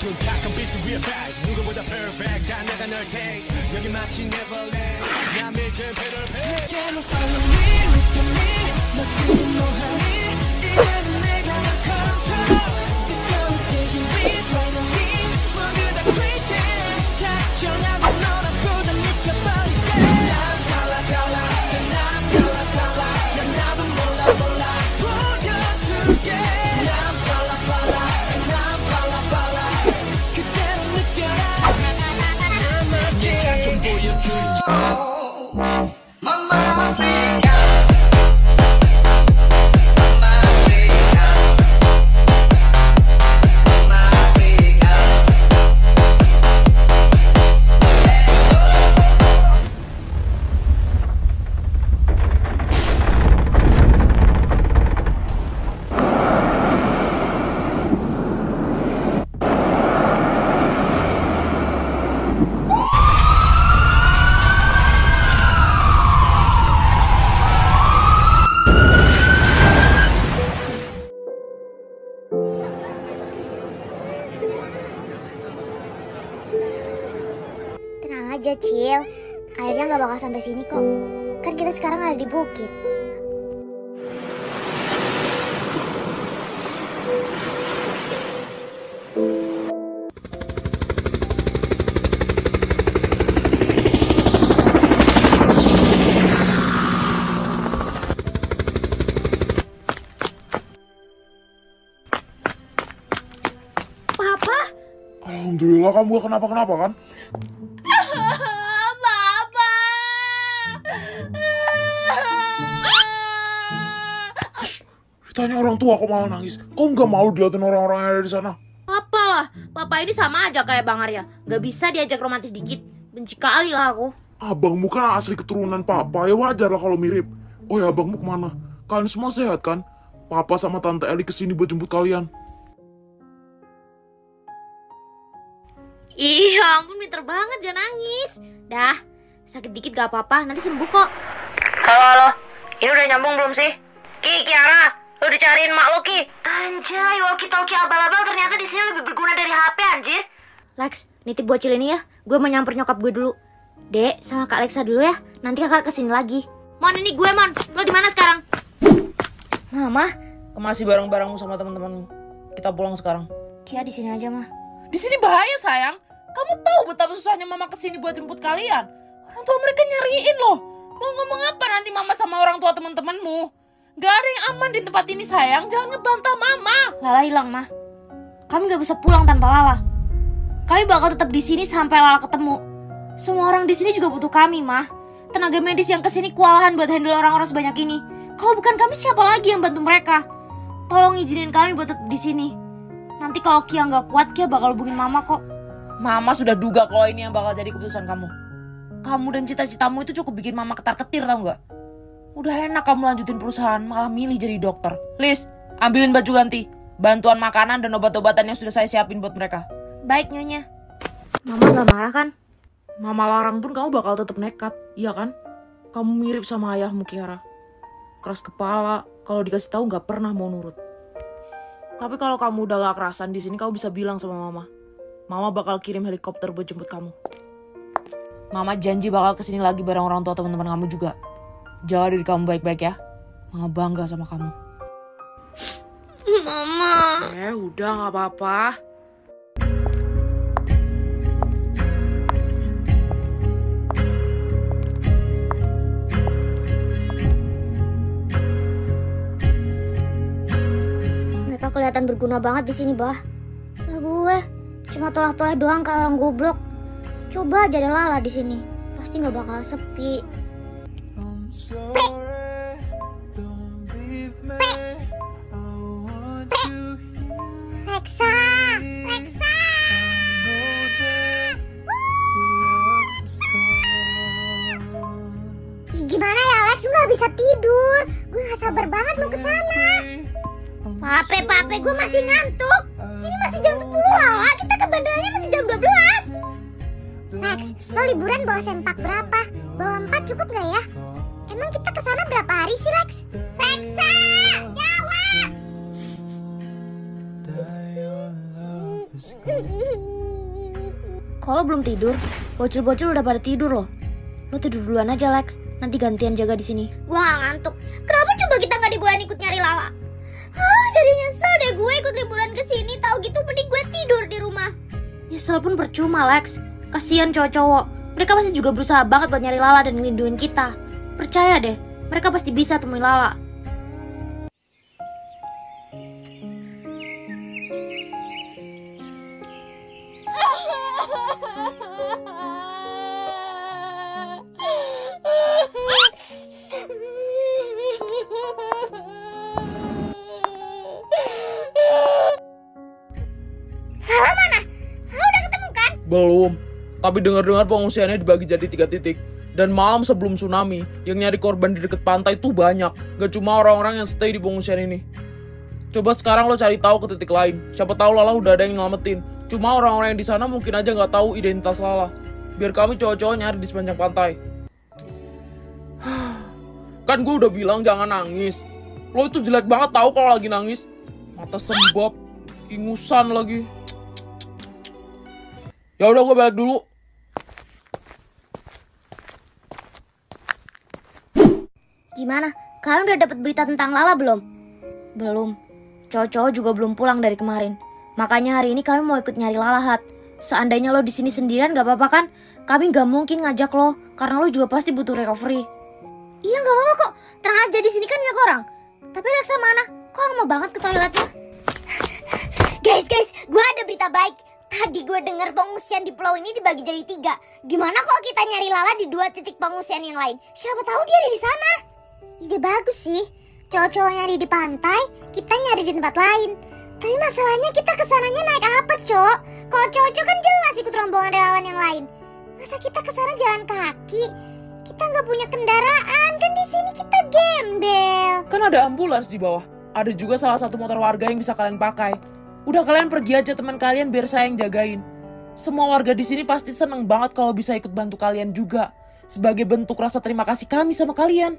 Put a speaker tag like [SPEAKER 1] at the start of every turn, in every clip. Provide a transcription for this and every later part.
[SPEAKER 1] 둔탁한 빛을 위해 fight 누구보다 perfect 다 내가 널 take 여기 마치 Neverland 난 미친 배를 배 내게로 follow me look at me 너 지금 뭐하니 이제는 내가 널 control The girl is taking me follow me 모두 다 pretend 작정하고 너라보다 미쳐버리게 난 달라 달라 난 달라 달라 난 나도 몰라 몰라 보여줄게 난 빨라 빨라 난 빨라 빨라 그대로 느껴라 내가 좀 보여줄게 Mama Africa
[SPEAKER 2] Tenang aja, Cil. Airnya nggak bakal sampai sini kok. Kan kita sekarang ada di bukit. Papa?
[SPEAKER 3] Alhamdulillah kamu gak kenapa-kenapa kan? Ditanya orang tua kok malah nangis. Kau nggak mau dilihatin orang-orang yang ada di sana?
[SPEAKER 4] Papa lah, papa ini sama aja kayak Bang Arya. Gak bisa diajak romantis dikit. Benci kali lah aku.
[SPEAKER 3] Abangmu kan asli keturunan papa, ya wajar lah kalau mirip. Oh ya, abangmu kemana? Kalian semua sehat kan? Papa sama Tante Eli kesini buat jemput kalian.
[SPEAKER 4] Ih, ya ampun, pinter banget gak nangis. Dah, sakit dikit gak apa-apa, nanti sembuh kok. Halo, ini udah nyambung belum sih? Kiara, lu dicariin mak lo, Ki. Anjay, walkie-talkie abal-abal ternyata di sini lebih berguna dari HP, anjir. Lex, nitip bocil ini ya. Gue mau nyamper nyokap gue dulu. Dek, sama Kak Lexa dulu ya. Nanti kakak kesini lagi. Mon, ini gue, Mon. Lo di mana sekarang? Mama,
[SPEAKER 5] Masih bareng-barengmu sama teman-temanmu. Kita pulang sekarang.
[SPEAKER 4] Kia di sini aja, mah.
[SPEAKER 5] Di sini bahaya, sayang. Kamu tahu betapa susahnya mama kesini buat jemput kalian. Orang tua mereka nyariin loh. Mau ngomong apa nanti mama sama orang tua teman-temanmu? Gak ada yang aman di tempat ini, sayang. Jangan ngebantah mama.
[SPEAKER 4] Lala hilang, mah. Kami gak bisa pulang tanpa Lala. Kami bakal tetap di sini sampai Lala ketemu. Semua orang di sini juga butuh kami, mah. Tenaga medis yang kesini kewalahan buat handle orang-orang sebanyak ini. Kalau bukan kami, siapa lagi yang bantu mereka? Tolong izinin kami buat tetap di sini. Nanti kalau Kia nggak kuat, Kia bakal hubungin mama kok.
[SPEAKER 5] Mama sudah duga kalau ini yang bakal jadi keputusan kamu. Kamu dan cita-citamu itu cukup bikin mama ketar-ketir, tau nggak? Udah enak kamu lanjutin perusahaan, malah milih jadi dokter. Liz, ambilin baju ganti, bantuan makanan dan obat-obatan yang sudah saya siapin buat mereka.
[SPEAKER 4] Baik, Nyonya. Mama nggak marah kan?
[SPEAKER 5] Mama larang pun kamu bakal tetap nekat, iya kan? Kamu mirip sama ayahmu, Kiara. Keras kepala, kalau dikasih tahu nggak pernah mau nurut. Tapi kalau kamu udah gak kerasan di sini, kamu bisa bilang sama mama. Mama bakal kirim helikopter buat jemput kamu. Mama janji bakal kesini lagi bareng orang tua teman-teman kamu juga. Jaga diri kamu baik-baik ya. Mama bangga sama kamu.
[SPEAKER 4] Mama.
[SPEAKER 5] Udah gak apa-apa.
[SPEAKER 2] Mereka kelihatan berguna banget di sini, Bah. Lah gue cuma tolak-tolak doang kayak orang goblok. Coba aja ada Lala di sini. Pasti nggak bakal sepi. Lexa, Lexa. Ih, gimana ya, Lex? Lu nggak bisa tidur. Gue nggak sabar banget mau ke sana. Pape, gue masih ngantuk. Ini masih jam 10 Lala. Kita ke bandaranya masih jam 12. Lex, lo liburan bawa sempak berapa? Bawa 4 cukup nggak ya? Emang kita ke sana berapa hari sih, Lex? Lexa, jawab.
[SPEAKER 4] Kalau belum tidur, bocil-bocil udah pada tidur loh. Lo tidur duluan aja Lex, nanti gantian jaga di sini.
[SPEAKER 2] Gua gak ngantuk. Kenapa coba kita gak liburan ikut nyari Lala? Jadi nyesel deh gue ikut liburan ke sini. Tahu gitu mending gue tidur di rumah.
[SPEAKER 4] Nyesel pun percuma Lex. Kasihan cowok-cowok. Mereka pasti juga berusaha banget buat nyari Lala dan ngelindungin kita. Percaya deh, mereka pasti bisa temuin Lala.
[SPEAKER 2] Lala mana? Lala udah ketemu kan?
[SPEAKER 5] Belum. Tapi dengar-dengar pengungsiannya dibagi jadi 3 titik. Dan malam sebelum tsunami, yang nyari korban di dekat pantai tuh banyak. Gak cuma orang-orang yang stay di pengungsian ini. Coba sekarang lo cari tahu ke titik lain. Siapa tahu Lala udah ada yang nyelamatin. Cuma orang-orang yang di sana mungkin aja nggak tahu identitas Lala. Biar kami cowok-cowok nyari di sepanjang pantai. Kan gue udah bilang jangan nangis. Lo itu jelek banget tahu kalau lagi nangis. Mata sembab, ingusan lagi. Ya udah gue balik dulu.
[SPEAKER 4] Gimana? Kalian udah dapat berita tentang Lala belum? Belum. Cowok-cowok juga belum pulang dari kemarin. Makanya hari ini kami mau ikut nyari Lala, Hat. Seandainya lo di sini sendirian gak apa-apa kan? Kami gak mungkin ngajak lo, karena lo juga pasti butuh recovery.
[SPEAKER 2] Iya gak apa-apa kok. Tenang aja, di sini kan banyak orang. Tapi Lexa mana? Kok lama banget ke toiletnya? Guys, gue ada berita baik. Tadi gue denger pengungsian di pulau ini dibagi jadi 3. Gimana kok kita nyari Lala di 2 titik pengungsian yang lain? Siapa tahu dia ada di sana. Ide bagus sih. Cowok-cowok nyari di pantai, kita nyari di tempat lain. Tapi masalahnya kita kesananya naik apa, Cok? Kalau cowok-cowok kan jelas ikut rombongan relawan yang lain. Masa kita kesana jalan kaki? Kita nggak punya kendaraan, kan di sini kita gembel.
[SPEAKER 5] Kan ada ambulans di bawah. Ada juga salah satu motor warga yang bisa kalian pakai. Udah kalian pergi aja teman kalian biar saya yang jagain. Semua warga di sini pasti seneng banget kalau bisa ikut bantu kalian juga. Sebagai bentuk rasa terima kasih kami sama kalian.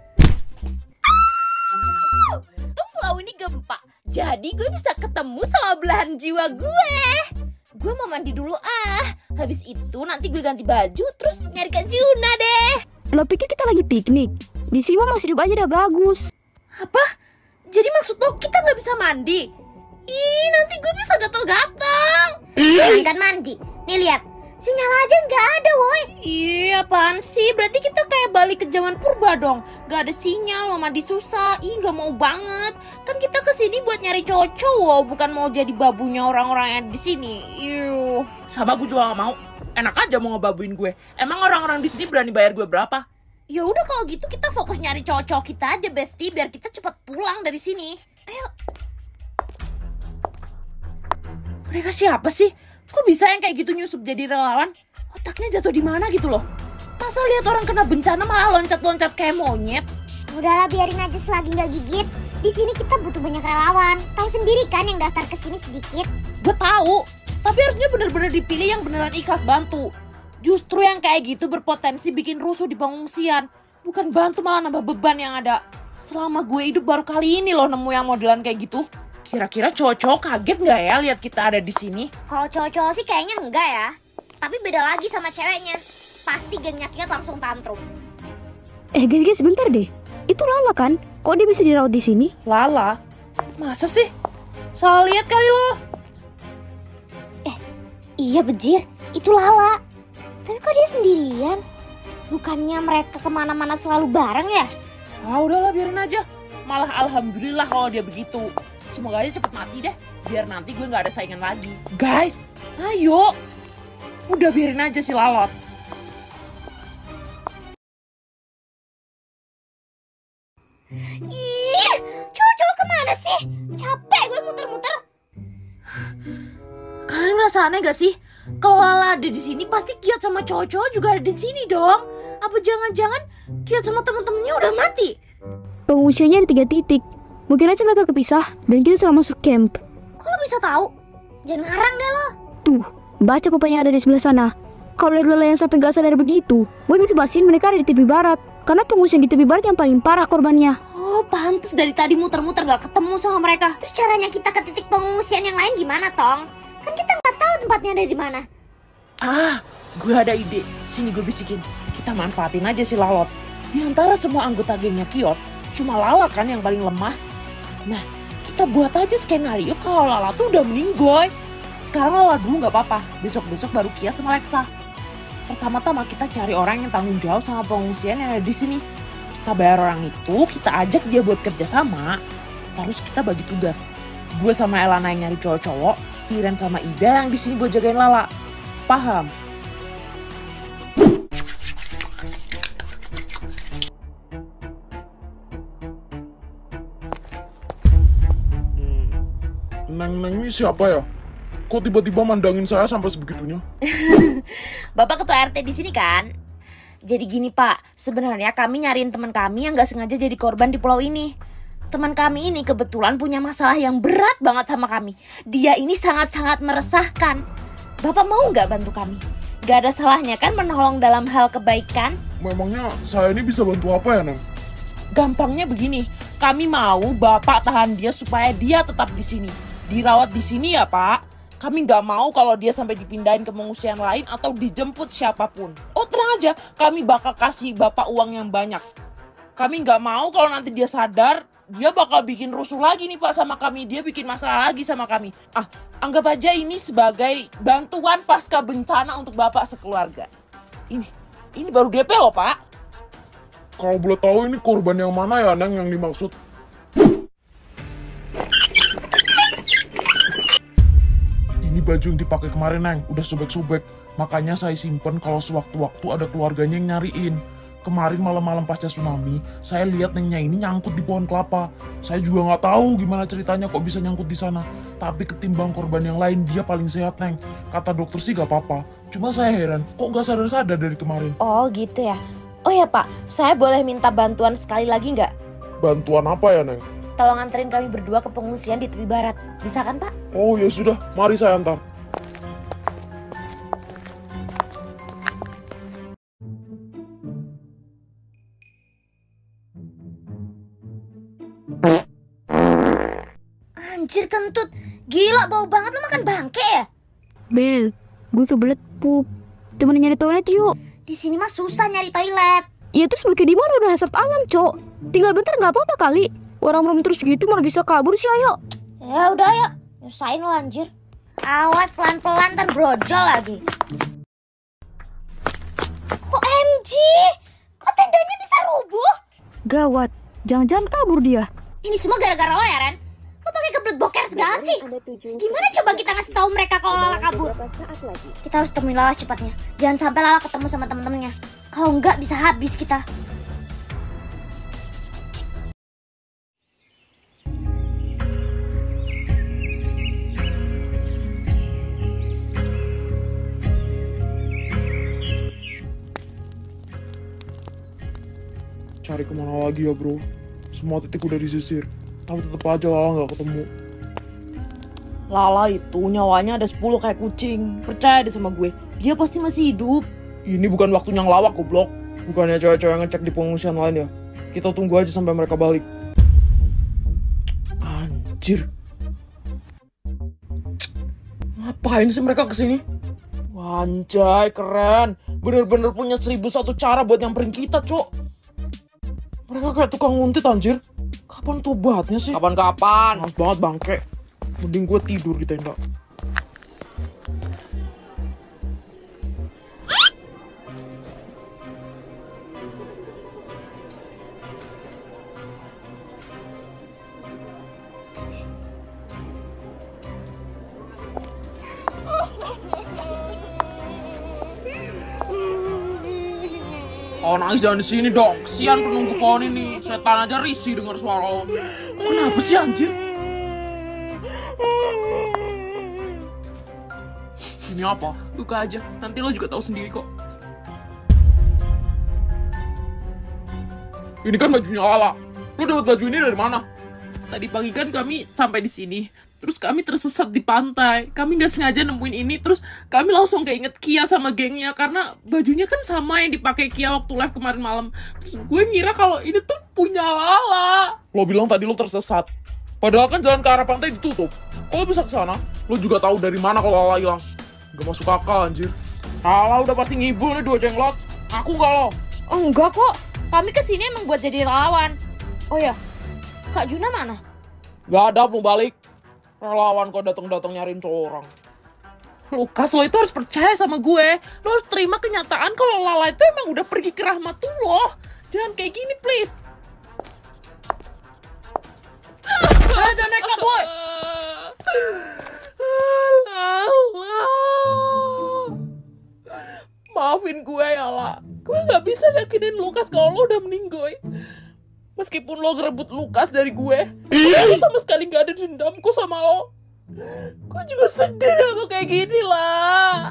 [SPEAKER 4] Pulau ini gempa, jadi gue bisa ketemu sama belahan jiwa gue. Gue mau mandi dulu Habis itu nanti gue ganti baju terus nyari Kak Juna deh.
[SPEAKER 6] Lo pikir kita lagi piknik? Di sini mah masih hidup aja udah bagus.
[SPEAKER 4] Apa? Jadi maksud lo kita gak bisa mandi? Ih, nanti gue bisa gatel-gatel.
[SPEAKER 2] Jangan mandi. Nih lihat, sinyal aja nggak ada, woi.
[SPEAKER 4] Iya, apaan sih? Berarti kita kayak balik ke zaman purba dong. Gak ada sinyal, mau mandi susah. Ih, gak mau banget. Kan kita kesini buat nyari cowok-cowok, bukan mau jadi babunya orang-orang yang di sini. Yuh.
[SPEAKER 5] Sama gue juga gak mau. Enak aja mau ngebabuin gue. Emang orang-orang di sini berani bayar gue berapa?
[SPEAKER 4] Ya udah kalau gitu kita fokus nyari cowok-cowok kita aja, Besti, biar kita cepat pulang dari sini. Ayo.
[SPEAKER 5] Mereka siapa sih? Kok bisa yang kayak gitu nyusup jadi relawan? Otaknya jatuh di mana gitu loh? Masa lihat orang kena bencana malah loncat-loncat kayak monyet?
[SPEAKER 2] Udahlah, biarin aja selagi nggak gigit. Di sini kita butuh banyak relawan. Tahu sendiri kan yang daftar ke sini sedikit.
[SPEAKER 5] Gue tahu, tapi harusnya bener-bener dipilih yang beneran ikhlas bantu. Justru yang kayak gitu berpotensi bikin rusuh di pengungsian. Bukan bantu malah nambah beban yang ada. Selama gue hidup baru kali ini loh nemu yang modelan kayak gitu. Kira-kira cowok-cowok kaget nggak ya lihat kita ada di sini?
[SPEAKER 2] Kalau cowok-cowok sih kayaknya enggak ya. Tapi beda lagi sama ceweknya. Pasti gengnya Kiat langsung tantrum.
[SPEAKER 6] Guys, sebentar deh. Itu Lala kan? Kok dia bisa dirawat di sini?
[SPEAKER 5] Lala? Masa sih? Salah lihat kali lo.
[SPEAKER 2] Iya Bejir, itu Lala. Tapi kok dia sendirian? Bukannya mereka kemana-mana selalu bareng ya?
[SPEAKER 5] Ah udahlah biarin aja. Malah alhamdulillah kalau dia begitu. Semoga aja cepet mati deh. Biar nanti gue gak ada saingan lagi. Guys, ayo. Udah biarin aja si Lalot.
[SPEAKER 2] Ih, cowok-cowok kemana sih? Capek gue muter-muter.
[SPEAKER 4] Kalian merasa aneh gak sih? Kalau Lala ada di sini, pasti Kiat sama cowok-cowok juga ada di sini dong. Apa jangan-jangan Kiat sama temen-temennya udah mati?
[SPEAKER 6] Pengungsiannya ada 3 titik. Mungkin aja mereka kepisah dan kita salah masuk camp.
[SPEAKER 2] Kok lo bisa tahu? Jangan ngarang deh lo.
[SPEAKER 6] Tuh, baca papan yang ada di sebelah sana. Kalau lihat Lala yang sampai gak sadar begitu, gue bisa pastikan mereka ada di tepi barat. Karena pengungsian di tepi barat yang paling parah korbannya.
[SPEAKER 4] Oh, pantes dari tadi muter-muter gak ketemu sama mereka.
[SPEAKER 2] Terus caranya kita ke titik pengungsian yang lain gimana, Tong? Kan Kan kita nggak tahu tempatnya ada di mana.
[SPEAKER 5] Ah, gue ada ide. Sini gue bisikin. Kita manfaatin aja si Lalot. Di antara semua anggota gengnya Kiot, cuma Lala kan yang paling lemah. Nah, kita buat aja skenario kalau Lala tuh udah meninggoy. Sekarang Lala dulu nggak apa-apa. Besok-besok baru Kia sama Lexa. Pertama-tama kita cari orang yang tanggung jawab sama pengungsian yang ada di sini. Kita bayar orang itu, kita ajak dia buat kerja sama. Terus kita bagi tugas. Gue sama Elana yang nyari cowok-cowok, Tiren sama Ida yang di sini buat jagain Lala. Paham?
[SPEAKER 3] Neng ini siapa ya? Kok tiba-tiba mandangin saya sampai sebegitunya?
[SPEAKER 4] Bapak ketua RT di sini kan? Jadi gini Pak, sebenarnya kami nyariin teman kami yang gak sengaja jadi korban di pulau ini. Teman kami ini kebetulan punya masalah yang berat banget sama kami. Dia ini sangat-sangat meresahkan. Bapak mau nggak bantu kami? Gak ada salahnya kan menolong dalam hal kebaikan?
[SPEAKER 3] Memangnya saya ini bisa bantu apa ya, Neng?
[SPEAKER 5] Gampangnya begini, kami mau Bapak tahan dia supaya dia tetap di sini. Dirawat di sini ya Pak. Kami nggak mau kalau dia sampai dipindahin ke pengungsian lain atau dijemput siapapun. Oh tenang aja, kami bakal kasih Bapak uang yang banyak. Kami nggak mau kalau nanti dia sadar, dia bakal bikin rusuh lagi nih Pak sama kami. Dia bikin masalah lagi sama kami. Anggap aja ini sebagai bantuan pasca bencana untuk Bapak sekeluarga. Ini baru DP loh Pak.
[SPEAKER 3] Kalau boleh tahu ini korban yang mana ya, Neng, yang dimaksud? Ini baju yang dipakai kemarin, Neng. Udah sobek-sobek. Makanya saya simpen kalau sewaktu-waktu ada keluarganya yang nyariin. Kemarin malam-malam pasca tsunami, saya lihat Nengnya ini nyangkut di pohon kelapa. Saya juga nggak tahu gimana ceritanya kok bisa nyangkut di sana. Tapi ketimbang korban yang lain, dia paling sehat, Neng. Kata dokter sih gak apa-apa. Cuma saya heran, kok nggak sadar-sadar dari kemarin.
[SPEAKER 4] Oh gitu ya. Oh ya Pak, saya boleh minta bantuan sekali lagi nggak?
[SPEAKER 3] Bantuan apa ya, Neng?
[SPEAKER 4] Tolong anterin kami berdua ke pengungsian di tepi barat. Bisa kan Pak?
[SPEAKER 3] Oh ya sudah, mari saya antar.
[SPEAKER 2] Anjir kentut, gila bau banget, lu makan bangke ya?
[SPEAKER 6] Bel, gue kebelet pup. Temenin nyari toilet yuk.
[SPEAKER 2] Di sini mah susah nyari toilet.
[SPEAKER 6] Ya terus bagi di mana udah hasrat alam, Cok. Tinggal bentar nggak apa-apa kali. Orang belum terus gitu malah bisa kabur sih, ayo.
[SPEAKER 2] Ya udah ayo, nyusahin lo anjir. Awas pelan-pelan ntar brojol lagi. OMG, kok tendanya bisa rubuh?
[SPEAKER 6] Gawat, jangan-jangan kabur dia.
[SPEAKER 2] Ini semua gara-gara lo ya Ren? Lo pakai kebelet boker segala sih. Gimana coba kita ngasih tahu mereka kalau Lala kabur? Kita harus temuin Lala secepatnya. Jangan sampai Lala ketemu sama temen-temennya. Kalau enggak bisa habis kita.
[SPEAKER 3] Cari kemana lagi ya, bro? Semua titik udah disisir. Tapi tetep aja Lala nggak ketemu.
[SPEAKER 5] Lala itu nyawanya ada 10 kayak kucing. Percaya deh sama gue, dia pasti masih hidup.
[SPEAKER 3] Ini bukan waktunya ngelawak, goblok. Bukannya cewek-cewek ngecek di pengungsian lain ya. Kita tunggu aja sampai mereka balik. Anjir. Ngapain sih mereka kesini? Anjay, keren. Bener-bener punya 1001 cara buat nyamperin kita, Cok. Mereka kayak tukang nguntit, anjir. Kapan tobatnya sih? Kapan-kapan. Males banget, bangke. Mending gue tidur di tenda. Oh nangis jangan di sini dong, kesian penunggu pohon ini. Setan aja risih dengar suara lo. Kenapa sih anjir? Ini apa? Buka aja, nanti lo juga tahu sendiri kok. Ini kan bajunya Lala. Lo dapat baju ini dari mana? Tadi pagi kan kami sampai di sini. Terus kami tersesat di pantai. Kami nggak sengaja nemuin ini. Terus kami langsung keinget Kia sama gengnya. Karena bajunya kan sama yang dipakai Kia waktu live kemarin malam. Terus gue ngira kalau ini tuh punya Lala. Lo bilang tadi lo tersesat. Padahal kan jalan ke arah pantai ditutup. Kok lo bisa ke sana? Lo juga tahu dari mana kalau Lala hilang? Gak masuk akal anjir. Lala udah pasti ngibul nih 2 jenglot. Aku nggak lo.
[SPEAKER 4] Oh, enggak kok. Kami kesini emang buat jadi relawan. Oh ya, Kak Juna mana?
[SPEAKER 3] Gak ada, belum balik. Relawan kok datang-datang nyariin cowok orang.
[SPEAKER 5] Lukas, lo itu harus percaya sama gue. Lo harus terima kenyataan kalau Lala itu emang udah pergi ke rahmatullah. Jangan kayak gini, please. Jangan nekat, boy. Maafin gue ya, La. Gue gak bisa yakinin Lukas kalau lo udah meninggoy. Meskipun lo ngerebut Lukas dari gue sama sekali gak ada dendamku sama lo. Gue juga sedih kalau kayak gini, lah.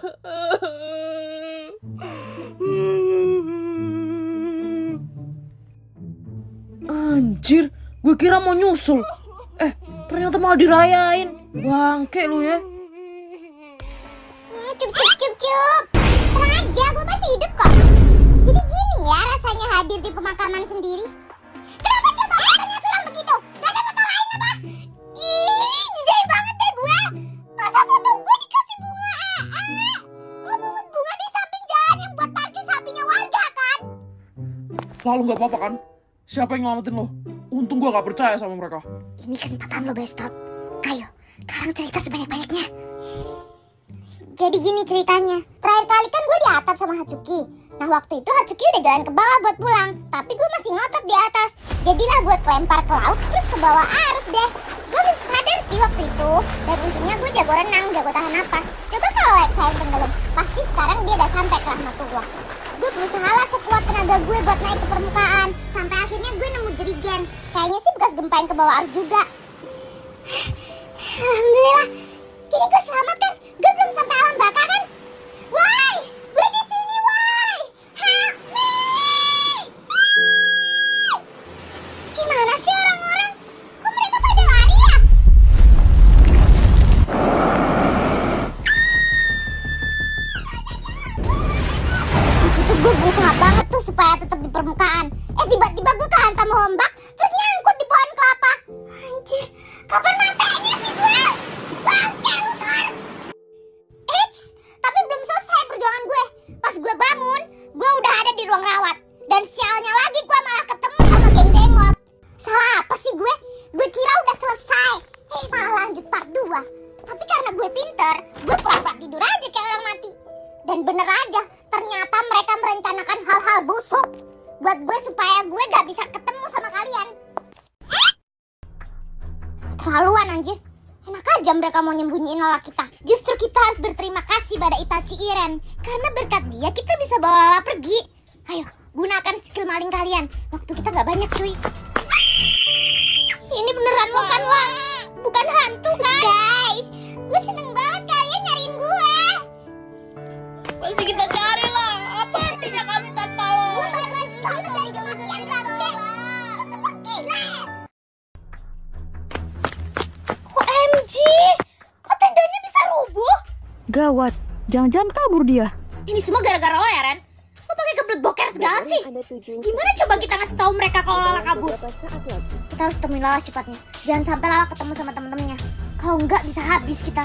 [SPEAKER 5] Anjir, gue kira mau nyusul. Ternyata malah dirayain. Bangke lu ya.
[SPEAKER 2] Cup. Tenang aja, gue masih hidup kok. Jadi gini ya rasanya hadir di pemakaman sendiri. Kenapa coba fotonya suram begitu? Gak ada foto lain apa? Ih, jijik banget deh gue. Masa foto gue dikasih bunga? Lo pungut bunga di samping jalan yang buat parkir sampingnya warga kan?
[SPEAKER 3] Lalu gak apa-apa kan? Siapa yang nyelamatin lo? Untung gue gak percaya sama mereka.
[SPEAKER 2] Ini kesempatan lo, Bestot. Ayo, sekarang cerita sebanyak-banyaknya. Jadi gini ceritanya. Terakhir kali kan gue di atap sama Hatsuki. Nah waktu itu Hatsuki udah jalan ke bawah buat pulang. Tapi gue masih ngotot di atas. Jadilah gue kelempar ke laut terus ke bawah arus deh. Gue bisa sadar sih waktu itu. Dan untungnya gue jago renang, jago tahan napas. Coba kalau saya tenggelam, pasti sekarang dia udah sampai ke rahmatullah. Gue berusaha lah sekuat tenaga gue buat naik ke permukaan. Sampai akhirnya gue nemu jerigen. Kayaknya sih bekas gempa yang ke bawah arus juga. Alhamdulillah. Kini gue selamat kan? Gue belum sampai alam baka kan? Woi! Gue di sini, woi! Help me! Gimana sih orang-orang? Kok mereka pada lari ya? Di situ gue berusaha banget tuh supaya tetap di permukaan. Tiba-tiba gue kehantam ombak, terus nyangkut di pohon kelapa. Anjir, kapan matanya sih gue? Bangke lu, Thor! Eits, tapi belum selesai perjuangan gue. Pas gue bangun, gue udah ada di ruang rawat. Dan sialnya lagi gue malah ketemu sama geng jenglot. Salah apa sih gue? Gue kira udah selesai. Malah lanjut part 2. Tapi karena gue pinter, gue pura-pura tidur aja kayak orang mati. Dan bener aja, ternyata mereka merencanakan hal-hal busuk buat gue supaya gue gak bisa ketemu sama kalian. Terlaluan anjir. Enak aja mereka mau nyembunyiin Lala kita. Justru kita harus berterima kasih pada Itachi Iren. Karena berkat dia kita bisa bawa Lala pergi. Ayo, gunakan skill maling kalian. Waktu kita gak banyak cuy. Ini beneran lo kan, Wang? Bukan hantu kan? Guys, gue seneng banget kalian nyariin gue.
[SPEAKER 4] Pasti kita cari lah. Apa artinya kami tanpa lo?
[SPEAKER 2] Gue bakalan selalu dari kematian bangke. Lo semua gila. OMG, kok tendanya bisa rubuh?
[SPEAKER 6] Gawat, jangan-jangan kabur dia.
[SPEAKER 4] Ini semua gara-gara lo ya, Ren? Lo pakai kebelet boker segala sih. Gimana coba kita ngasih tahu mereka kalau Lala kabur?
[SPEAKER 2] Kita harus temuin Lala cepatnya. Jangan sampai Lala ketemu sama temen-temennya. Kalau enggak bisa habis kita.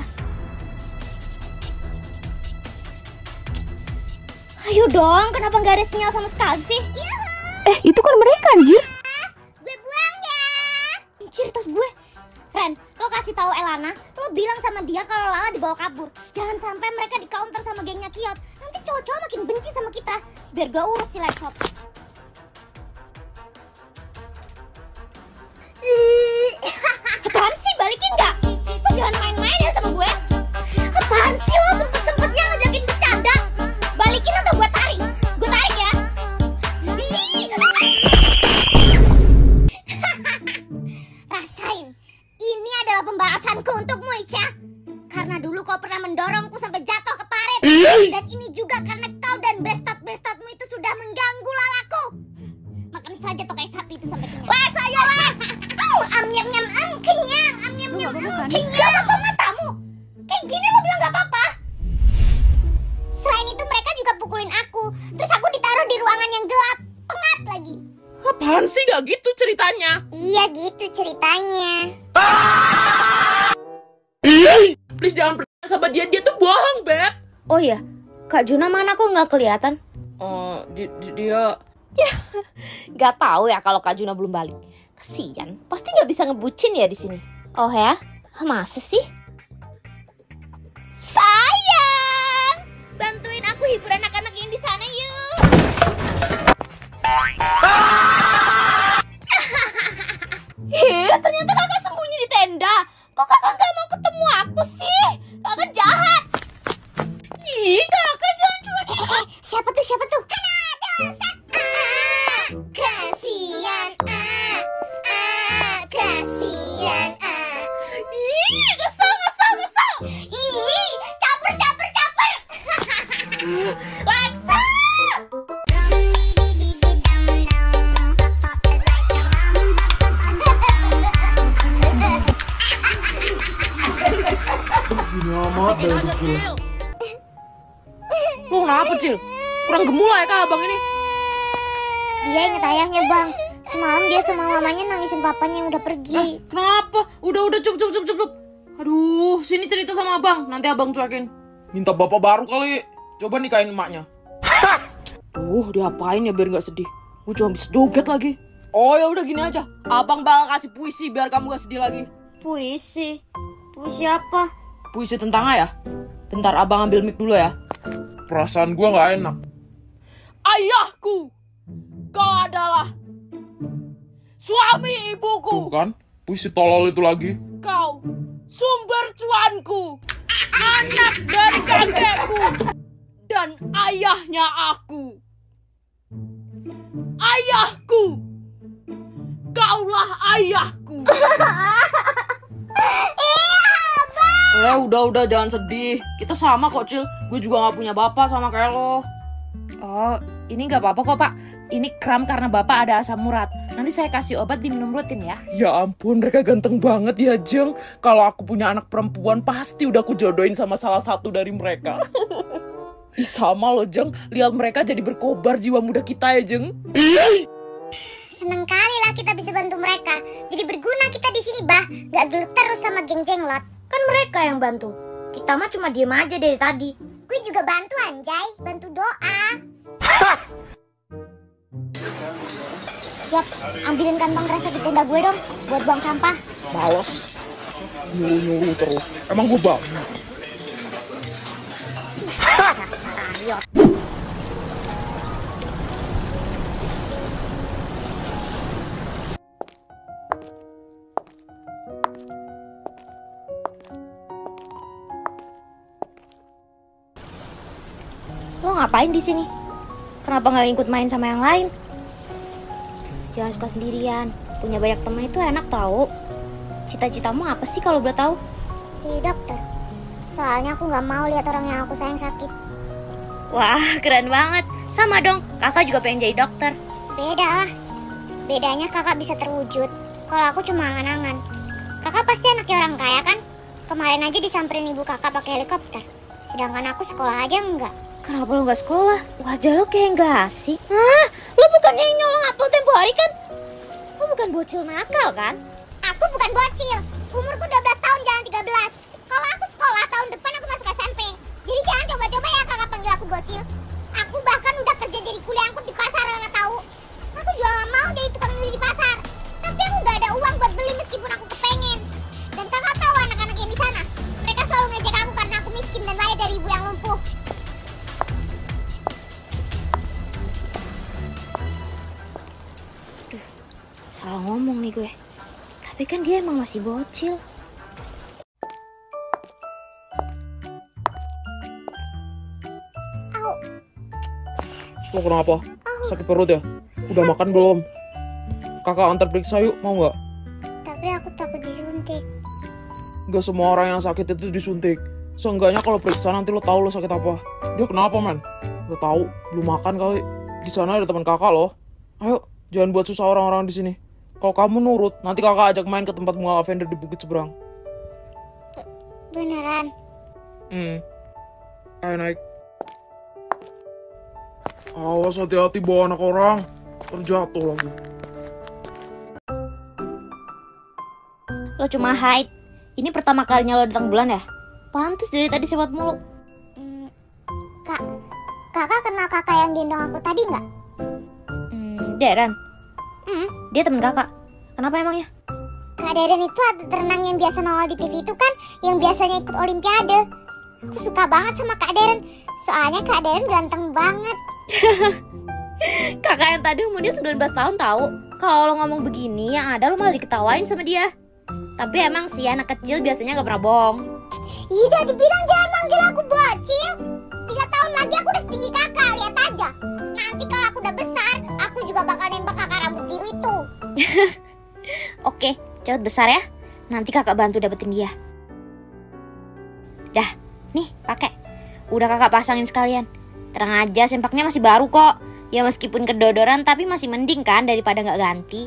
[SPEAKER 4] Ayo dong, kenapa nggak ada sinyal sama sekali sih?
[SPEAKER 6] Itu kan mereka, anjir.
[SPEAKER 2] Gue buang ya.
[SPEAKER 4] Anjir, tas gue. Ren, lo kasih tahu Elana, lo bilang sama dia kalau Lala dibawa kabur. Jangan sampai mereka di counter sama gengnya Kiot. Nanti cowok-cowok makin benci sama kita. Biar gak urus si Lexot. Apaan sih? Balikin gak? Lo jangan main-main ya sama gue. Apaan sih lo sempet-sempetnya ngajakin bercanda? Balikin atau gue tarik? Gue tarik ya.
[SPEAKER 2] Rasain. Ini adalah pembalasanku untukmu, Ica. Karena dulu kau pernah mendorongku sampai jatuh ke parit. Dan ini juga karena kau dan bestot-bestotmu itu sudah mengganggu Lalaku. Makan saja tokai sapi itu sampai kenyang. Lex, ayo Lex. Am nyam nyam kenyang. Am nyam nyam kenyang. Gak apa matamu. Kayak gini lo bilang gak apa-apa. Selain itu mereka juga pukulin aku. Terus aku ditaruh di ruangan yang gelap. Pengap lagi.
[SPEAKER 5] Apaan sih, gak gitu ceritanya?
[SPEAKER 2] Iya gitu ceritanya.
[SPEAKER 5] Please jangan percaya sama dia tuh bohong, Beb.
[SPEAKER 4] Oh iya, Kak Juna mana kok nggak kelihatan?
[SPEAKER 5] Dia...
[SPEAKER 4] Nggak tahu ya kalau Kak Juna belum balik. Kesian, pasti nggak bisa ngebucin ya di sini. Oh ya, masa sih? Sayang, bantuin aku hibur anak-anak yang di sana yuk. Ternyata kakak sembunyi di tenda. Kok kakak gak mau ketemu aku sih? Kakak jahat. Kakak jangan cuek.
[SPEAKER 2] Siapa tuh? Kasian kasian kesel. Caper.
[SPEAKER 4] Laksa.
[SPEAKER 3] Gini amat
[SPEAKER 5] Asikin
[SPEAKER 3] dari
[SPEAKER 5] aja,
[SPEAKER 3] kecil.
[SPEAKER 5] Cil. Lu kenapa, Cil? Kurang gemulai kah abang ini?
[SPEAKER 2] Dia inget ayahnya bang. Semalam dia sama mamanya nangisin papanya yang udah pergi.
[SPEAKER 5] Kenapa? Udah, cukup. Aduh, sini cerita sama abang. Nanti abang cuekin.
[SPEAKER 3] Minta bapak baru kali. Coba nikahin emaknya.
[SPEAKER 5] Diapain ya biar nggak sedih? Gue cuma bisa joget lagi. Oh ya udah gini aja. Abang bakal kasih puisi biar kamu gak sedih lagi.
[SPEAKER 2] Puisi apa?
[SPEAKER 5] Puisi tentang ayah. Bentar abang ambil mic dulu ya.
[SPEAKER 3] Perasaan gua nggak enak.
[SPEAKER 5] Ayahku, kau adalah suami
[SPEAKER 3] Tuh
[SPEAKER 5] ibuku.
[SPEAKER 3] kan, puisi tolol itu lagi.
[SPEAKER 5] Kau sumber cuanku, anak dari kakekku, dan ayahnya aku. Ayahku, kaulah ayahku. Udah jangan sedih. Kita sama kok, Cil. Gue juga gak punya bapak sama kayak lo.
[SPEAKER 4] Oh, ini nggak apa-apa kok Pak. Ini kram karena Bapak ada asam urat. Nanti saya kasih obat diminum rutin ya.
[SPEAKER 5] Ya ampun, mereka ganteng banget ya, Jeng. Kalau aku punya anak perempuan, pasti udah aku jodohin sama salah satu dari mereka. Ih, sama loh, Jeng. Lihat mereka jadi berkobar jiwa muda kita ya, Jeng.
[SPEAKER 2] Seneng kali lah kita bisa bantu mereka. Jadi berguna kita di sini, Bah. Gak gelut terus sama geng jenglot.
[SPEAKER 4] Kan mereka yang bantu. Kita mah cuma diem aja dari tadi.
[SPEAKER 2] Gue juga bantu anjay, bantu doa. Yap, ambilin kantong kresek di tenda gue dong, buat buang sampah.
[SPEAKER 3] Males. Nyuruh terus. Emang gue bang.
[SPEAKER 4] Lo ngapain di sini? Kenapa nggak ikut main sama yang lain? Jangan suka sendirian. Punya banyak teman itu enak tahu. Cita-citamu apa sih kalau boleh tahu?
[SPEAKER 2] Jadi dokter. Soalnya aku gak mau lihat orang yang aku sayang sakit.
[SPEAKER 4] Wah, keren banget. Sama dong, kakak juga pengen jadi dokter.
[SPEAKER 2] Beda lah. Bedanya kakak bisa terwujud. Kalau aku cuma angan-angan. Kakak pasti anaknya orang kaya kan? Kemarin aja disamperin ibu kakak pakai helikopter. Sedangkan aku sekolah aja enggak.
[SPEAKER 4] Kenapa lo nggak sekolah? Wajah lo kayak nggak asik. Hah? Lo bukan yang nyolong apel tempo hari kan? Lo bukan bocil nakal kan?
[SPEAKER 2] Aku bukan bocil. Umurku 12 tahun jalan 13. Kalau aku sekolah tahun depan aku masuk SMP. Jadi jangan coba-coba ya kakak panggil aku bocil. Aku bahkan udah kerja jadi kuliah angkut di pasar, kakak tahu. Aku juga gak mau jadi tukang nyuri di pasar. Tapi aku gak ada uang buat beli meskipun aku kepengen. Dan kakak tahu anak-anak yang di sana. Mereka selalu ngejek aku karena aku miskin dan lahir dari ibu yang lumpuh.
[SPEAKER 4] Salah ngomong nih gue. Tapi kan dia emang masih bocil.
[SPEAKER 5] Lo kenapa? Sakit perut ya? Udah makan belum? Kakak antar periksa yuk, mau nggak?
[SPEAKER 2] Tapi aku takut disuntik.
[SPEAKER 5] Gak semua orang yang sakit itu disuntik. Seenggaknya kalau periksa nanti lo tahu lo sakit apa.
[SPEAKER 3] Dia kenapa, man?
[SPEAKER 5] Gak tahu, belum makan kali. Di sana ada teman kakak loh. Ayo, jangan buat susah orang-orang di sini. Kalau kamu nurut, nanti kakak ajak main ke tempat bunga lavender di Bukit Seberang.
[SPEAKER 2] Beneran?
[SPEAKER 5] Ayo naik.
[SPEAKER 3] Awas hati-hati bawa anak orang. Terjatuh lagi.
[SPEAKER 4] Lo cuma hide. Ini pertama kalinya lo datang bulan ya? Pantes dari tadi sewot mulu.
[SPEAKER 2] Kakak kenal kakak yang gendong aku tadi nggak?
[SPEAKER 4] Deren. Dia temen kakak. Kenapa emangnya?
[SPEAKER 2] Kak Deren itu atlet renang yang biasa nongol di TV itu kan, yang biasanya ikut olimpiade. Aku suka banget sama Kak Deren, soalnya Kak Deren ganteng banget.
[SPEAKER 4] Kakak yang tadi umurnya 19 tahun tahu. Kalau lo ngomong begini, yang ada lo malah diketawain sama dia. Tapi emang sih anak kecil biasanya gak pernah bohong.
[SPEAKER 2] Ih, udah dibilang jangan manggil aku bocil. 3 tahun lagi aku udah setinggi kakak, lihat aja. Nanti kalau aku udah besar, aku juga bakal nembak kakak rambut biru itu.
[SPEAKER 4] Oke, cepet besar ya. Nanti kakak bantu dapetin dia. Dah, nih pakai. Udah kakak pasangin sekalian. Terang aja, sempaknya masih baru kok. Ya meskipun kedodoran tapi masih mending kan daripada nggak ganti.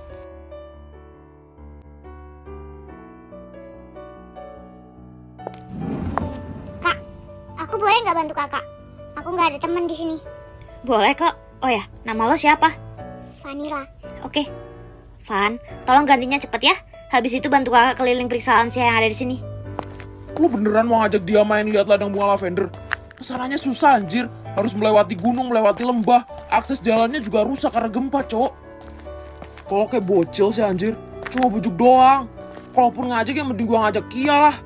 [SPEAKER 2] Kak, aku boleh nggak bantu kakak? Aku nggak ada teman di sini.
[SPEAKER 4] Boleh kok. Oh ya, nama lo siapa?
[SPEAKER 2] Vanilla.
[SPEAKER 4] Oke, Van, tolong gantinya cepet ya. Habis itu bantu kakak keliling periksa lansia yang ada di sini.
[SPEAKER 3] Lu beneran mau ngajak dia main lihat ladang bunga lavender? Kesananya susah anjir. Harus melewati gunung, melewati lembah. Akses jalannya juga rusak karena gempa, cowok. Kalau kayak bocil sih anjir. Cuma bujuk doang. Kalaupun ngajak ya mending gua ngajak Kia lah.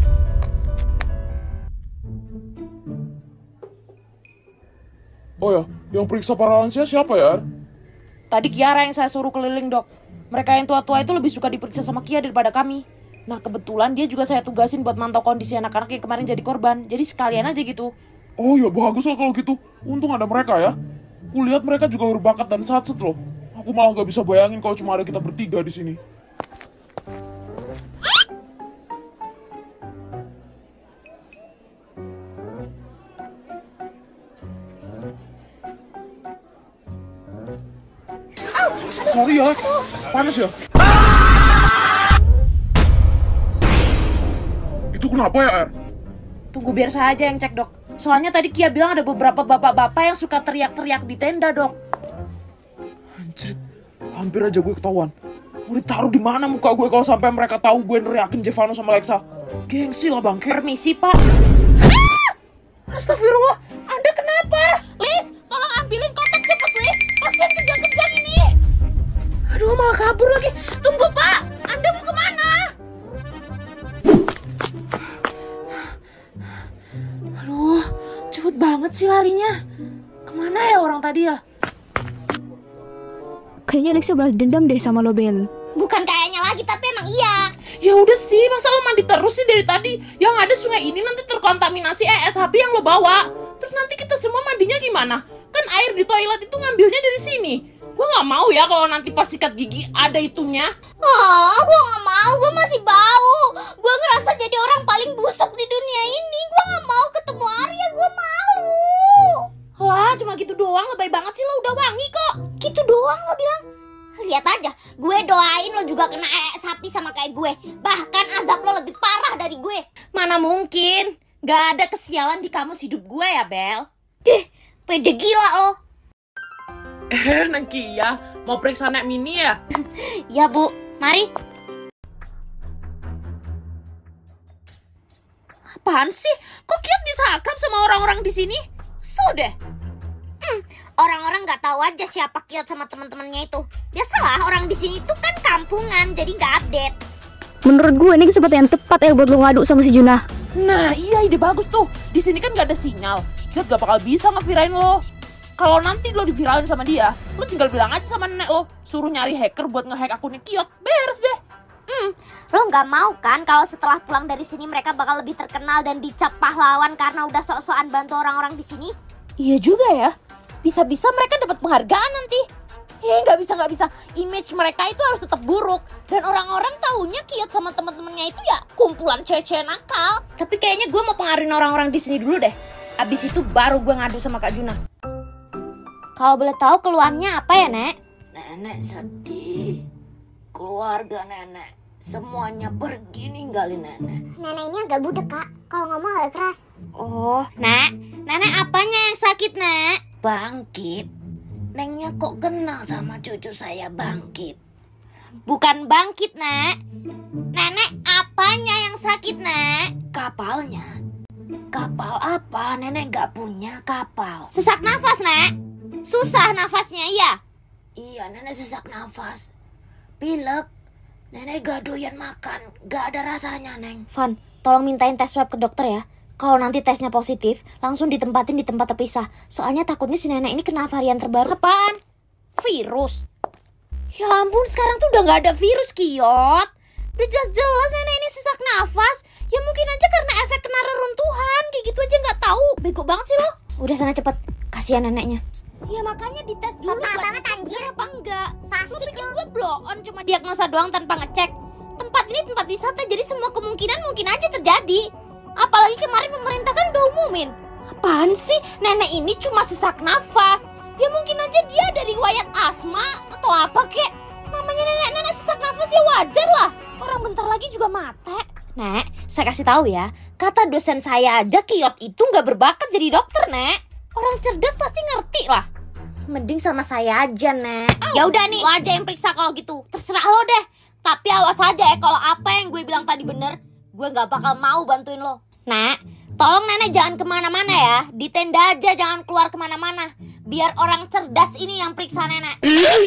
[SPEAKER 3] Oh ya, yang periksa para lansia siapa ya?
[SPEAKER 5] Tadi Kiara yang saya suruh keliling, Dok. Mereka yang tua-tua itu lebih suka diperiksa sama Kia daripada kami. Nah, kebetulan dia juga saya tugasin buat mantau kondisi anak-anak yang kemarin jadi korban. Jadi sekalian aja gitu.
[SPEAKER 3] Oh ya bagus lah kalau gitu. Untung ada mereka ya. Kulihat mereka juga berbakat dan satset loh. Aku malah gak bisa bayangin kalau cuma ada kita bertiga di sini. Sorry ya, panas ya. Itu kenapa ya, Er?
[SPEAKER 5] Tunggu biar saya aja yang cek, Dok. Soalnya tadi Kia bilang ada beberapa bapak-bapak yang suka teriak-teriak di tenda, Dok.
[SPEAKER 3] Anjir, hampir aja gue ketahuan. Mau ditaruh di mana muka gue kalau sampai mereka tahu gue neriakin Jevano sama Lexa? Gengsi lah bangke.
[SPEAKER 5] Permisi, Pak. Astagfirullah, Anda kenapa? Lis, tolong ambilin kotak cepet, Lis. Pasien kejang-kejang ini. Aduh, malah kabur lagi. Tunggu, Pak. Anda mau kemana? Aduh, cepet banget sih larinya. Kemana ya orang tadi ya?
[SPEAKER 6] Kayaknya Lexa balas dendam deh sama lo, Bel.
[SPEAKER 2] Bukan kayaknya lagi, tapi emang iya.
[SPEAKER 5] Ya udah sih, masa lo mandi terus sih dari tadi? Yang ada sungai ini nanti terkontaminasi ESHP yang lo bawa. Terus nanti kita semua mandinya gimana? Kan air di toilet itu ngambilnya dari sini. Gue gak mau ya kalau nanti pas sikat gigi ada itunya.
[SPEAKER 2] Oh, gue gak mau, gue masih bau. Gue ngerasa jadi orang paling busuk di dunia ini. Gue gak mau ketemu Arya, gue malu.
[SPEAKER 5] Lah, cuma gitu doang, lebay banget sih lo, udah wangi kok.
[SPEAKER 2] Gitu doang lo bilang. Lihat aja, gue doain lo juga kena sapi sama kayak gue. Bahkan azab lo lebih parah dari gue.
[SPEAKER 5] Mana mungkin, gak ada kesialan di kamus hidup gue ya, Bel.
[SPEAKER 2] Deh, pede gila lo.
[SPEAKER 5] Neng Kia, mau periksa nek mini ya?
[SPEAKER 2] Ya Bu, mari.
[SPEAKER 5] Apaan sih? Kok Kiat bisa akrab sama orang-orang di sini? So deh.
[SPEAKER 2] Orang-orang nggak tahu aja siapa Kiot sama teman-temannya itu. Biasalah orang di sini tuh kan kampungan, jadi nggak update.
[SPEAKER 6] Menurut gue ini kesempatan yang tepat ya buat lo ngadu sama si Junah.
[SPEAKER 5] Nah, iya ide bagus tuh. Di sini kan gak ada sinyal. Kiat gak bakal bisa ngevirain lo. Kalau nanti lo diviralin sama dia, lo tinggal bilang aja sama nenek lo, suruh nyari hacker buat ngehack akunnya Kiot. Beres deh.
[SPEAKER 2] Lo nggak mau kan kalau setelah pulang dari sini mereka bakal lebih terkenal dan dicap pahlawan karena udah sok-sokan bantu orang-orang di sini?
[SPEAKER 5] Iya juga ya. Bisa-bisa mereka dapat penghargaan nanti. Nggak bisa. Image mereka itu harus tetap buruk. Dan orang-orang taunya Kiot sama teman-temannya itu ya kumpulan cewek nakal. Tapi kayaknya gue mau pengaruhin orang-orang di sini dulu deh. Abis itu baru gue ngadu sama Kak Junah.
[SPEAKER 4] Kalau boleh tahu keluhannya apa ya, Nek?
[SPEAKER 7] Nenek sedih. Keluarga nenek semuanya pergi ninggalin nenek.
[SPEAKER 2] Nenek ini agak budek Kak, kalau ngomong agak keras.
[SPEAKER 4] Oh, Nek. Nenek apanya yang sakit, Nek?
[SPEAKER 7] Bangkit. Nengnya kok kenal sama cucu saya Bangkit?
[SPEAKER 4] Bukan Bangkit, Nek. Nenek, apanya yang sakit, Nek?
[SPEAKER 7] Kapalnya. Kapal apa? Nenek nggak punya kapal.
[SPEAKER 4] Sesak nafas, Nek. Susah nafasnya, iya?
[SPEAKER 7] Iya, nenek sesak nafas. Pilek. Nenek gak doyan makan. Gak ada rasanya, Neng.
[SPEAKER 4] Van, tolong mintain tes swab ke dokter ya. Kalau nanti tesnya positif, langsung ditempatin di tempat terpisah. Soalnya takutnya si nenek ini kena varian terbaru. Apaan? Virus? Ya ampun, sekarang tuh udah gak ada virus, Kiot. Udah jelas-jelas nenek ini sesak nafas. Ya mungkin aja karena efek kena reruntuhan. Kayak gitu aja gak tahu. Bego banget sih lo. Udah sana cepet, kasihan neneknya. Ya makanya dites dulu
[SPEAKER 2] Sopan
[SPEAKER 4] buat
[SPEAKER 2] banget, anjir.
[SPEAKER 4] apa enggak. Lu
[SPEAKER 2] Fasik
[SPEAKER 4] pikir gue blow on cuma diagnosa doang tanpa ngecek. Tempat ini tempat wisata, jadi semua kemungkinan mungkin aja terjadi. Apalagi kemarin pemerintah kan udah umumin. Apaan sih? Nenek ini cuma sesak nafas. Ya mungkin aja dia ada riwayat asma atau apa kek. Namanya nenek-nenek sesak nafas ya wajar lah. Orang bentar lagi juga mati. Nek, saya kasih tahu ya. Kata dosen saya aja Kiot itu nggak berbakat jadi dokter, Nek. Orang cerdas pasti ngerti lah. Mending sama saya aja, Nek. Ya udah nih, lo aja yang periksa kalau gitu. Terserah lo deh. Tapi awas aja ya kalau apa yang gue bilang tadi bener. Gue gak bakal mau bantuin lo. Nek, tolong nenek jangan kemana-mana ya. Di tenda aja, jangan keluar kemana-mana. Biar orang cerdas ini yang periksa nenek.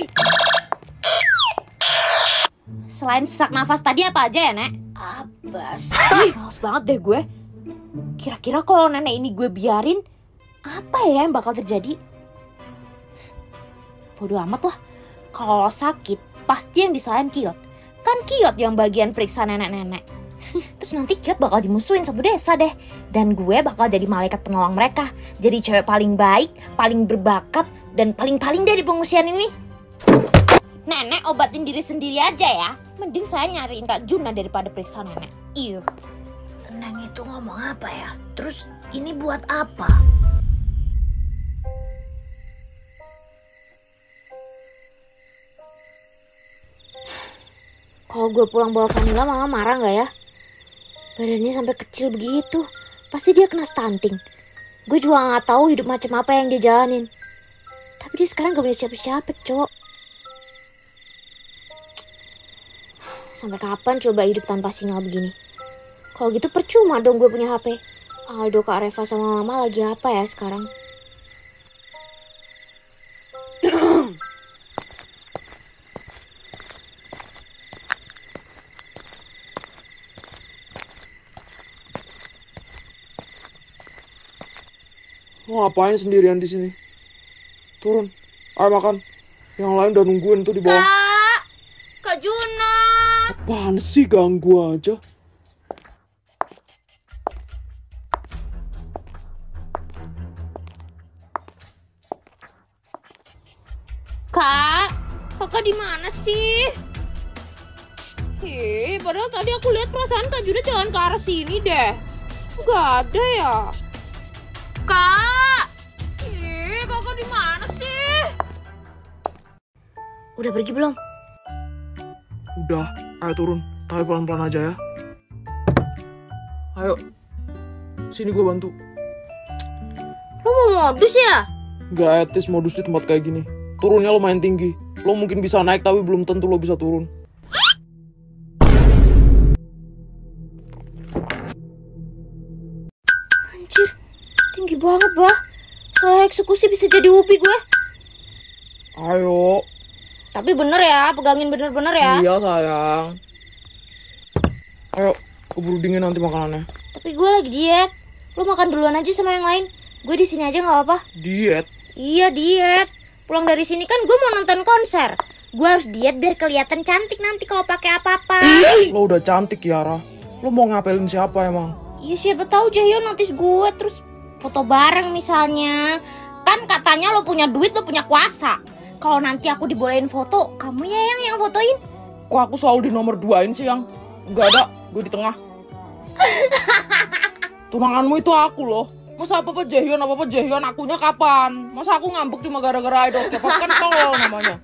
[SPEAKER 4] Selain sesak nafas tadi apa aja ya, Nek?
[SPEAKER 7] Abas.
[SPEAKER 4] Males banget deh gue. Kira-kira kalau nenek ini gue biarin, apa ya yang bakal terjadi? Bodoh amat lah. Kalau lo sakit, pasti yang disalahin Kiot. Kan Kiot yang bagian periksa nenek-nenek. Terus nanti Kiot bakal dimusuhin satu desa deh. Dan gue bakal jadi malaikat penolong mereka. Jadi cewek paling baik, paling berbakat, dan paling-paling deh di pengungsian ini. Nenek obatin diri sendiri aja ya. Mending saya nyariin Kak Juna daripada periksa nenek. Iya.
[SPEAKER 7] Neng itu ngomong apa ya? Terus ini buat apa?
[SPEAKER 4] Kalau gue pulang bawa Vanilla, mama marah gak ya? Badannya sampai kecil begitu. Pasti dia kena stunting. Gue juga gak tahu hidup macam apa yang dia jalanin. Tapi dia sekarang gak punya siapa-siapa, Cok. Sampai kapan coba hidup tanpa sinyal begini? Kalau gitu percuma dong gue punya HP. Aldo, Kak Reva sama Mama lagi apa ya sekarang?
[SPEAKER 3] Lo ngapain sendirian di sini? Turun, ayo makan. Yang lain udah nungguin tuh di bawah.
[SPEAKER 4] Kak Juna.
[SPEAKER 3] Apaan sih, ganggu aja.
[SPEAKER 4] Kakak di mana sih? Padahal tadi aku lihat perasaan Kak Juna jalan ke arah sini deh. Gak ada ya? Kak! Kakak di mana sih? Udah pergi belum?
[SPEAKER 3] Udah, ayo turun. Tapi pelan-pelan aja ya. Ayo, sini gue bantu.
[SPEAKER 4] Lo mau modus ya?
[SPEAKER 3] Gak etis modus di tempat kayak gini. Turunnya lumayan tinggi. Lo mungkin bisa naik tapi belum tentu lo bisa turun.
[SPEAKER 4] Anjir, tinggi banget bah. Salah eksekusi bisa jadi upi gue.
[SPEAKER 3] Ayo.
[SPEAKER 4] Tapi bener ya, pegangin bener-bener ya.
[SPEAKER 3] Iya sayang. Ayo, keburu dingin nanti makanannya.
[SPEAKER 4] Tapi gue lagi diet. Lo makan duluan aja sama yang lain. Gue di sini aja nggak apa-apa.
[SPEAKER 3] Diet?
[SPEAKER 4] Iya diet. Pulang dari sini kan gue mau nonton konser. Gue harus diet biar kelihatan cantik nanti kalau pakai apa-apa.
[SPEAKER 3] Lo udah cantik, Kiara. Lo mau ngapelin siapa emang?
[SPEAKER 4] Iya siapa tahu Jahyo notice gue terus foto bareng misalnya. Kan katanya lo punya duit, lo punya kuasa. Kalau nanti aku dibolehin foto, kamu ya yang fotoin.
[SPEAKER 3] Kok aku selalu di nomor 2-in sih, Yang? Gak ada, gue di tengah. Tunanganmu itu aku loh. Masa apa-apa Jaehyun, akunya kapan? Masa aku ngambek cuma gara-gara idol K-pop, kan tolol namanya.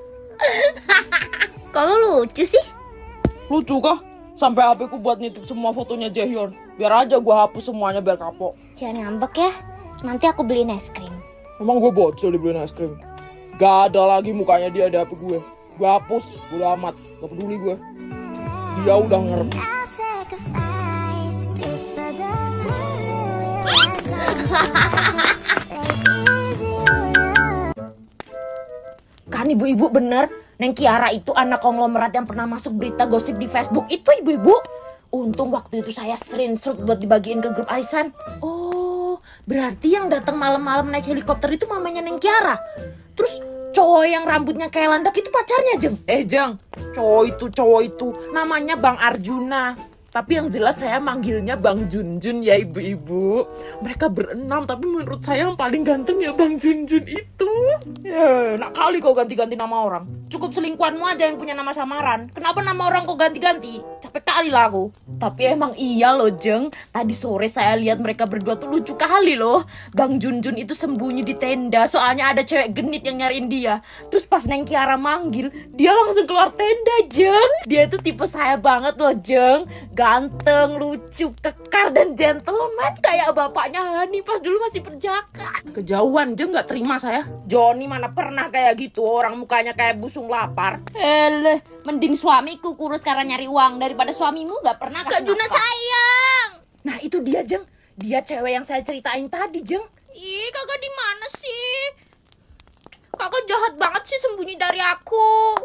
[SPEAKER 4] Kalau lucu sih.
[SPEAKER 3] Lucu kah? Sampai HP ku buat nitip semua fotonya Jaehyun. Biar aja gue hapus semuanya biar kapok.
[SPEAKER 4] Jangan ngambek ya. Nanti aku beliin es krim.
[SPEAKER 3] Emang gue bocil dibeliin es krim? Gak ada lagi mukanya dia di HP gue. Gue hapus, udah amat. Gak peduli gue.
[SPEAKER 5] Dia udah ngerti.
[SPEAKER 2] I'll sacrifice this for the million last like easy love.
[SPEAKER 5] Kan ibu-ibu bener, Neng Kiara itu anak konglomerat yang pernah masuk berita gosip di Facebook itu ibu-ibu. Untung waktu itu saya screenshot buat dibagiin ke grup arisan. Oh, berarti yang datang malam-malam naik helikopter itu mamanya Neng Kiara. Terus cowok yang rambutnya kayak landak itu pacarnya, Jeng. Jeng, cowok itu namanya Bang Arjuna. Tapi yang jelas saya manggilnya Bang Junjun ya ibu-ibu. Mereka berenam, tapi menurut saya yang paling ganteng ya Bang Junjun itu. Nak kali kau ganti-ganti nama orang. Cukup selingkuhanmu aja yang punya nama samaran. Kenapa nama orang kau ganti-ganti? Capek kali lah aku. Tapi emang iya loh Jeng. Tadi sore saya lihat mereka berdua tuh lucu kali loh. Bang Junjun itu sembunyi di tenda. Soalnya ada cewek genit yang nyariin dia. Terus pas Neng Kiara manggil, dia langsung keluar tenda Jeng. Dia itu tipe saya banget loh Jeng. Ganteng, lucu, kekar, dan gentleman kayak bapaknya Hani pas dulu masih perjaka. Kejauhan, Jeng, gak terima saya. Joni mana pernah kayak gitu, orang mukanya kayak busung lapar.
[SPEAKER 4] Mending suamiku kurus karena nyari uang daripada suamimu gak pernah kasih
[SPEAKER 5] Kak Juna
[SPEAKER 4] nafkah.
[SPEAKER 5] sayang. Nah itu dia Jeng, dia cewek yang saya ceritain tadi Jeng.
[SPEAKER 4] Ih, kakak di mana sih? Kakak jahat banget sih sembunyi dari aku.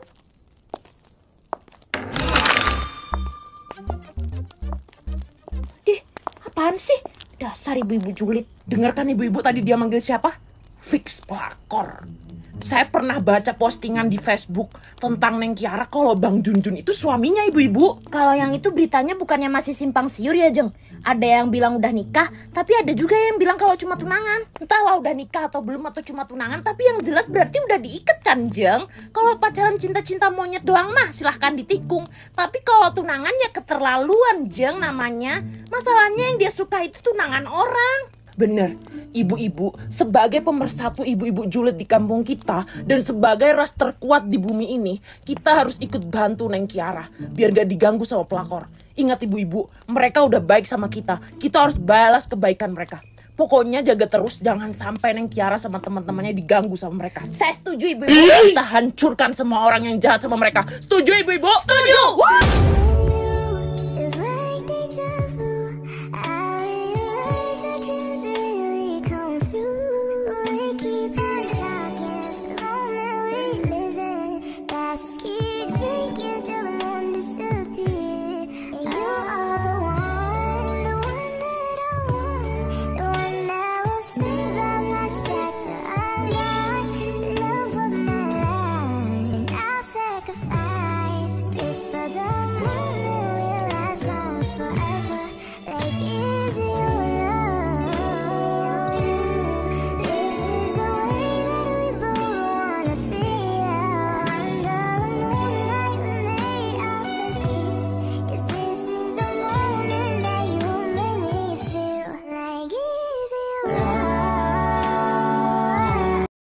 [SPEAKER 5] Apaan sih? Dasar ibu-ibu julid. Dengarkan ibu-ibu tadi dia manggil siapa? Fix pelakor. Saya pernah baca postingan di Facebook tentang Neng Kiara kalau Bang Junjun itu suaminya ibu-ibu.
[SPEAKER 4] Kalau yang itu beritanya bukannya masih simpang siur ya Jeng? Ada yang bilang udah nikah, tapi ada juga yang bilang kalau cuma tunangan.
[SPEAKER 5] Entahlah udah nikah atau belum atau cuma tunangan, tapi yang jelas berarti udah diikat kan Jeng. Kalau pacaran cinta-cinta monyet doang mah silahkan ditikung. Tapi kalau tunangan ya keterlaluan Jeng namanya. Masalahnya yang dia suka itu tunangan orang. Bener, ibu-ibu sebagai pemersatu ibu-ibu julid di kampung kita dan sebagai ras terkuat di bumi ini, kita harus ikut bantu Neng Kiara biar gak diganggu sama pelakor. Ingat ibu-ibu, mereka udah baik sama kita harus balas kebaikan mereka. Pokoknya jaga terus, jangan sampai Neng Kiara sama teman-temannya diganggu sama mereka. Saya setuju ibu-ibu, kita hancurkan semua orang yang jahat sama mereka. Setuju ibu-ibu? Setuju! Wah!